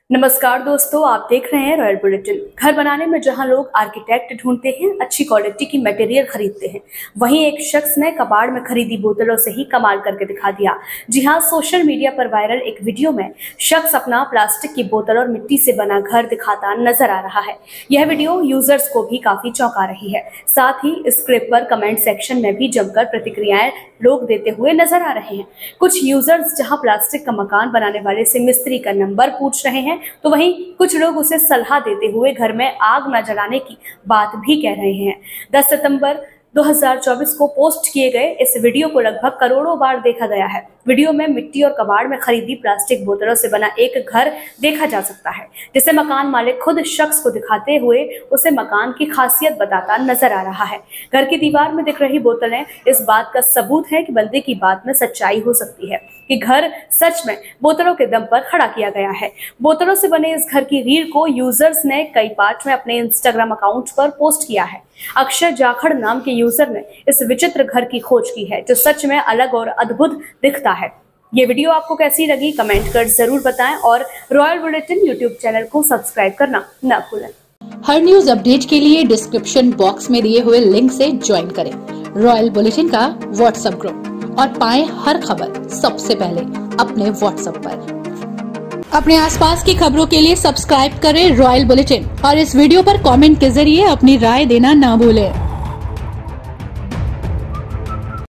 नमस्कार दोस्तों, आप देख रहे हैं रॉयल बुलेटिन। घर बनाने में जहां लोग आर्किटेक्ट ढूंढते हैं, अच्छी क्वालिटी की मटेरियल खरीदते हैं, वहीं एक शख्स ने कबाड़ में खरीदी बोतलों से ही कमाल करके दिखा दिया। जी हां, सोशल मीडिया पर वायरल एक वीडियो में शख्स अपना प्लास्टिक की बोतल और मिट्टी से बना घर दिखाता नजर आ रहा है। यह वीडियो यूजर्स को भी काफी चौंका रही है। साथ ही इस क्लिप पर कमेंट सेक्शन में भी जमकर प्रतिक्रियाएं लोग देते हुए नजर आ रहे हैं। कुछ यूजर्स जहां प्लास्टिक का मकान बनाने वाले से मिस्त्री का नंबर पूछ रहे हैं, तो वहीं कुछ लोग उसे सलाह देते हुए घर में आग न जलाने की बात भी कह रहे हैं। 10 सितंबर 2024 को पोस्ट किए गए इस वीडियो को लगभग करोड़ों बार देखा गया है। वीडियो में मिट्टी और कबाड़ में खरीदी प्लास्टिक बोतलों से बना एक घर देखा जा सकता है, जिसे मकान मालिक खुद शख्स को दिखाते हुए उसे मकान की खासियत बताता नजर आ रहा है। घर की दीवार में दिख रही बोतलें इस बात का सबूत है कि बंदे की बात में सच्चाई हो सकती है कि घर सच में बोतलों के दम पर खड़ा किया गया है। बोतलों से बने इस घर की रील को यूजर्स ने कई पार्ट में अपने इंस्टाग्राम अकाउंट पर पोस्ट किया है। अक्षय जाखड़ नाम के यूजर ने इस विचित्र घर की खोज की है, जो सच में अलग और अद्भुत दिखता है। ये वीडियो आपको कैसी लगी कमेंट कर जरूर बताएं और रॉयल बुलेटिन यूट्यूब चैनल को सब्सक्राइब करना न भूलें। हर न्यूज अपडेट के लिए डिस्क्रिप्शन बॉक्स में दिए हुए लिंक से ज्वाइन करें रॉयल बुलेटिन का व्हाट्सएप ग्रुप और पाएं हर खबर सबसे पहले अपने व्हाट्सएप पर। अपने आसपास की खबरों के लिए सब्सक्राइब करें रॉयल बुलेटिन और इस वीडियो पर कमेंट के जरिए अपनी राय देना ना भूलें।